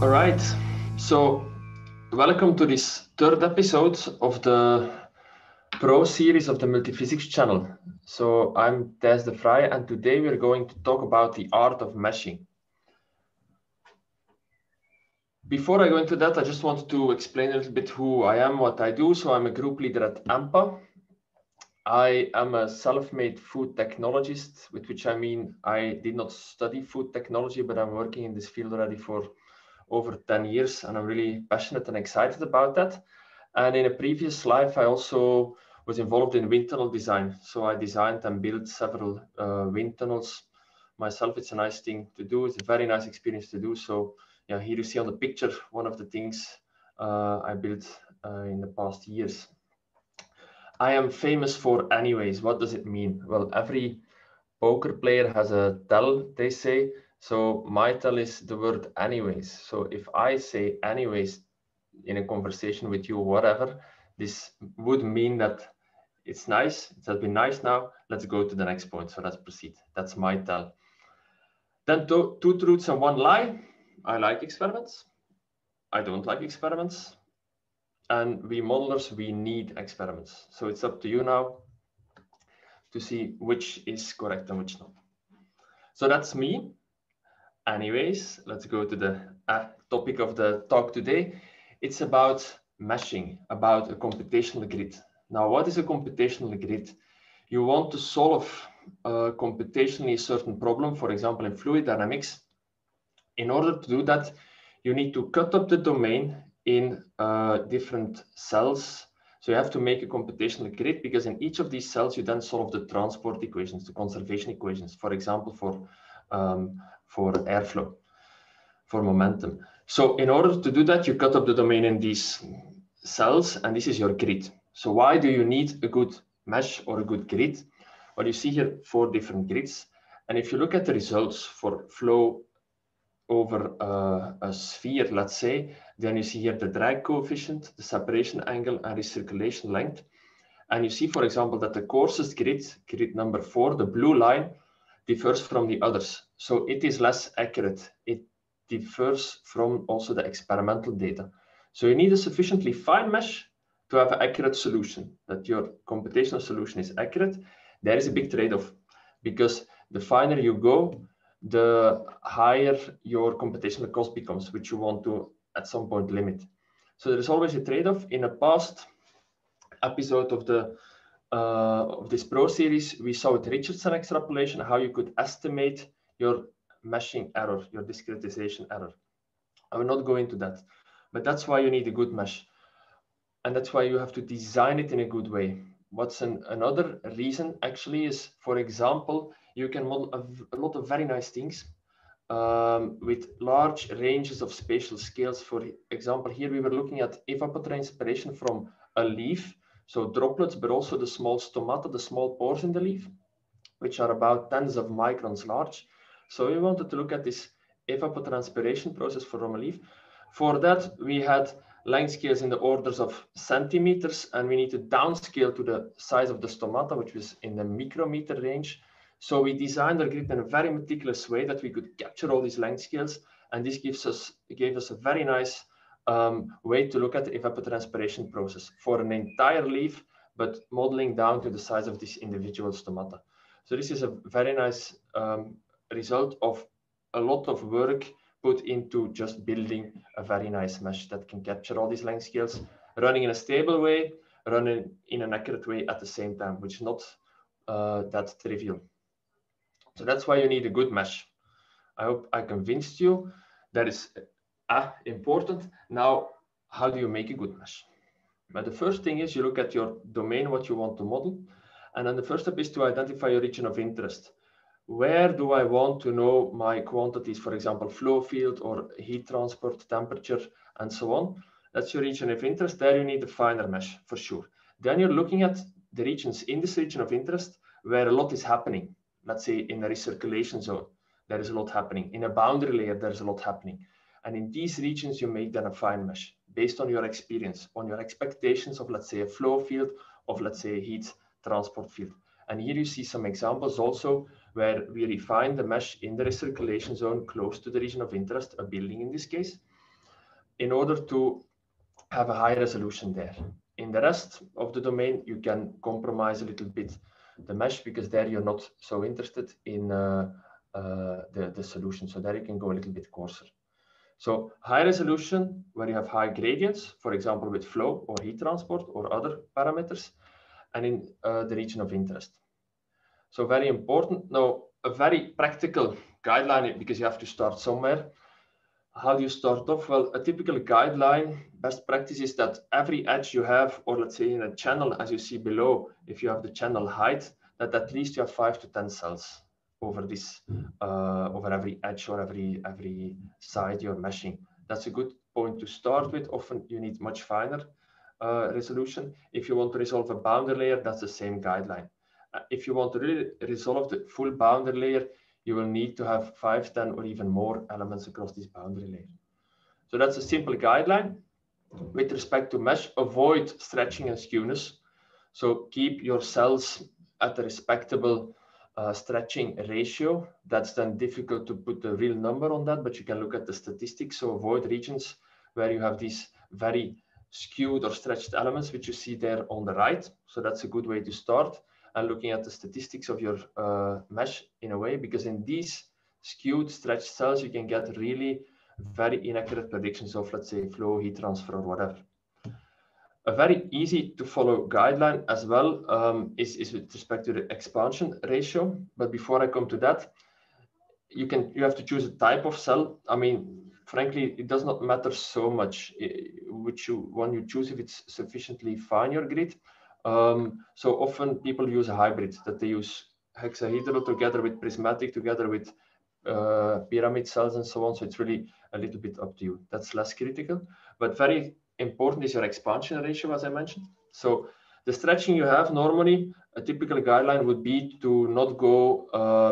All right, so welcome to this third episode of the Pro series of the Multiphysics channel. So I'm Thijs de Vrij, and today we're going to talk about the art of meshing. Before I go into that, I just wanted to explain a little bit who I am, what I do. So I'm a group leader at AMPA. I am a self-made food technologist, with which I mean I did not study food technology, but I'm working in this field already for over 10 years, and I'm really passionate and excited about that. And in a previous life, I also was involved in wind tunnel design. So I designed and built several wind tunnels myself. It's a nice thing to do. It's a very nice experience to do. So yeah, here you see on the picture one of the things I built in the past years. I am famous for anyways. What does it mean? Well, every poker player has a tell, they say. So my tell is the word anyways. So if I say anyways in a conversation with you, whatever, this would mean that it's nice. It has been nice now. Let's go to the next point. So let's proceed. That's my tell. Then two truths and one lie. I like experiments. I don't like experiments. And we modelers, we need experiments. So it's up to you now to see which is correct and which not. So that's me. Anyways, let's go to the topic of the talk today. It's about meshing, about a computational grid. Now, what is a computational grid? You want to solve computationally a certain problem, for example, in fluid dynamics. In order to do that, you need to cut up the domain in different cells. So you have to make a computational grid, because in each of these cells, you then solve the transport equations, the conservation equations, for example, for airflow, for momentum. So in order to do that, you cut up the domain in these cells, and this is your grid. So why do you need a good mesh or a good grid? Well, you see here 4 different grids. And if you look at the results for flow over a sphere, let's say, then you see here the drag coefficient, the separation angle, and recirculation length. And you see, for example, that the coarsest grid, grid number 4, the blue line, differs from the others. So it is less accurate. It differs from also the experimental data. So you need a sufficiently fine mesh to have an accurate solution, that your computational solution is accurate. There is a big trade-off, because the finer you go, the higher your computational cost becomes, which you want to at some point limit. So there is always a trade-off. In a past episode of this Pro series, we saw with Richardson extrapolation how you could estimate your meshing error, your discretization error. I will not go into that, but that's why you need a good mesh. And that's why you have to design it in a good way. What's another reason actually is, for example, you can model a lot of very nice things with large ranges of spatial scales. For example, here we were looking at evapotranspiration from a leaf, so droplets, but also the small stomata, the small pores in the leaf, which are about tens of microns large. So we wanted to look at this evapotranspiration process from a leaf. For that, we had length scales in the orders of centimeters, and we need to downscale to the size of the stomata, which was in the micrometer range. So we designed our grid in a very meticulous way that we could capture all these length scales, and this gave us a very nice way to look at the evapotranspiration process for an entire leaf, but modeling down to the size of this individual stomata. So this is a very nice result of a lot of work put into just building a very nice mesh that can capture all these length scales, running in a stable way, running in an accurate way at the same time, which is not that trivial. So that's why you need a good mesh. I hope I convinced you that is important. Now, how do you make a good mesh? But the first thing is you look at your domain, what you want to model. And then the first step is to identify your region of interest. Where do I want to know my quantities, for example, flow field or heat transport, temperature, and so on? That's your region of interest. There you need a finer mesh for sure. Then you're looking at the regions in this region of interest where a lot is happening. Let's say in a recirculation zone, there is a lot happening. In a boundary layer, there's a lot happening. And in these regions, you make then a fine mesh based on your experience, on your expectations of, let's say, a flow field, of, let's say, a heat transport field. And here you see some examples also where we refine the mesh in the recirculation zone close to the region of interest, a building in this case. in order to have a high resolution there. In the rest of the domain, you can compromise a little bit the mesh, because there you're not so interested in the solution. So there you can go a little bit coarser. So high resolution, where you have high gradients, for example, with flow or heat transport or other parameters, and in the region of interest. So very important. Now, a very practical guideline, because you have to start somewhere. How do you start off? Well, a typical guideline, best practice is that every edge you have, or let's say in a channel, as you see below, if you have the channel height, that at least you have 5 to 10 cells over this, over every edge or every side you're meshing. That's a good point to start with. Often you need much finer resolution. If you want to resolve a boundary layer, that's the same guideline. If you want to really resolve the full boundary layer, you will need to have 5, 10, or even more elements across this boundary layer. So that's a simple guideline. With respect to mesh, avoid stretching and skewness. So keep your cells at a respectable stretching ratio. That's then difficult to put a real number on that, but you can look at the statistics. So avoid regions where you have these very skewed or stretched elements, which you see there on the right. So that's a good way to start. And looking at the statistics of your mesh in a way, because in these skewed, stretched cells, you can get really very inaccurate predictions of, let's say, flow, heat transfer, or whatever. A very easy to follow guideline as well is with respect to the expansion ratio. But before I come to that, you have to choose a type of cell. I mean, frankly, it does not matter so much which one you choose if it's sufficiently fine, your grid. So often people use a hybrid, that they use hexahedral together with prismatic, together with pyramid cells and so on. So it's really a little bit up to you. That's less critical, but very important is your expansion ratio, as I mentioned. So the stretching you have normally, a typical guideline would be to not go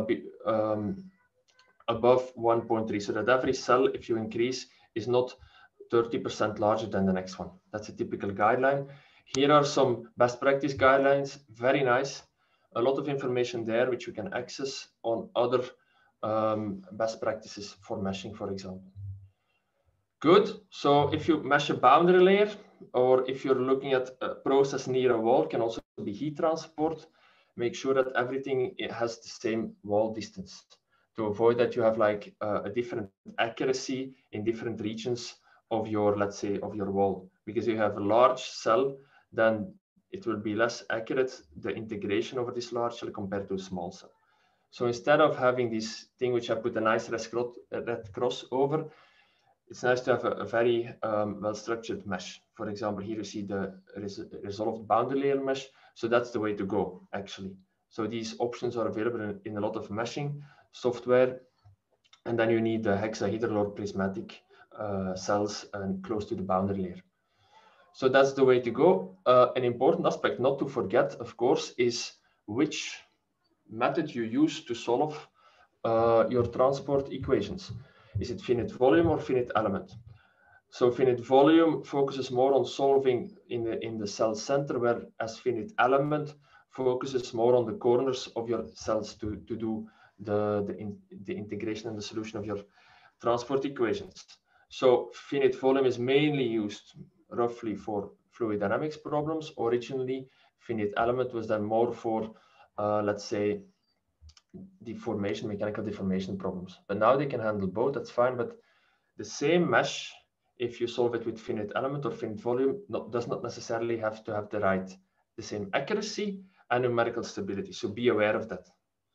above 1.3, so that every cell, if you increase, is not 30% larger than the next one. That's a typical guideline. Here are some best practice guidelines, very nice. A lot of information there, which you can access on other best practices for meshing, for example. Good, so if you mesh a boundary layer, or if you're looking at a process near a wall, can also be heat transport, make sure that everything has the same wall distance to avoid that you have like a different accuracy in different regions of your, let's say, of your wall. Because you have a large cell, then it will be less accurate, the integration over this large cell compared to a small cell. So instead of having this thing, which I put a nice red cross over, it's nice to have a very well-structured mesh. For example, here you see the resolved boundary layer mesh. So that's the way to go, actually. So these options are available in a lot of meshing software. And then you need the hexahedral or prismatic cells and close to the boundary layer. So that's the way to go. An important aspect not to forget, of course, is which method you use to solve your transport equations. Is it finite volume or finite element? So finite volume focuses more on solving in the cell center, whereas finite element focuses more on the corners of your cells to do the integration and the solution of your transport equations. So finite volume is mainly used roughly for fluid dynamics problems. Originally, finite element was then more for, let's say, deformation, mechanical deformation problems. But now they can handle both, that's fine. But the same mesh, if you solve it with finite element or finite volume, does not necessarily have to have the same accuracy and numerical stability. So be aware of that.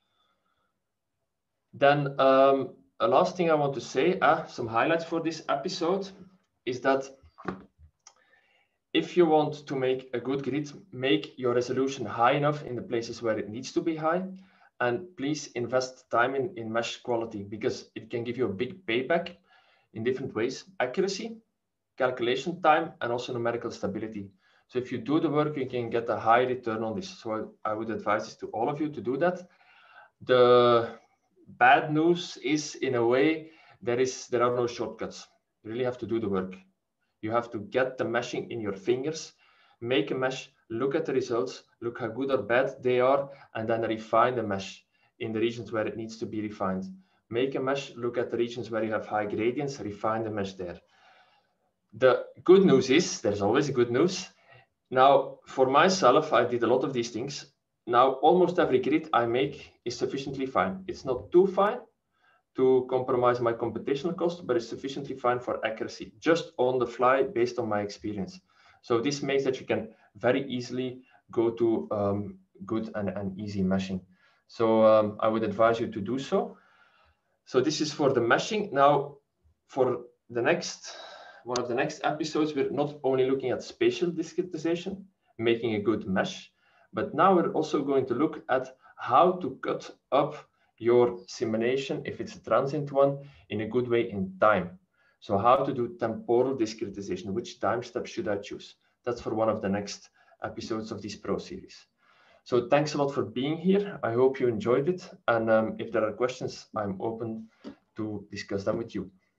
Then a last thing I want to say, some highlights for this episode, is that if you want to make a good grid, make your resolution high enough in the places where it needs to be high. And please invest time in mesh quality, because it can give you a big payback in different ways: accuracy, calculation time, and also numerical stability. So if you do the work, you can get a high return on this. So I would advise this to all of you to do that. The bad news is, in a way, there are no shortcuts. You really have to do the work. You have to get the meshing in your fingers, make a mesh, look at the results, look how good or bad they are, and then refine the mesh in the regions where it needs to be refined. Make a mesh, look at the regions where you have high gradients, refine the mesh there. The good news is, there's always a good news. Now, for myself, I did a lot of these things. Now, almost every grid I make is sufficiently fine. It's not too fine to compromise my computational cost, but it's sufficiently fine for accuracy, just on the fly based on my experience. So this makes that you can very easily go to good and easy meshing. So I would advise you to do so. So this is for the meshing. Now, for the one of the next episodes, we're not only looking at spatial discretization, making a good mesh, but now we're also going to look at how to cut up your simulation, if it's a transient one, in a good way in time. So how to do temporal discretization, which time step should I choose? That's for one of the next episodes of this Pro series. So thanks a lot for being here. I hope you enjoyed it. And if there are questions, I'm open to discuss them with you.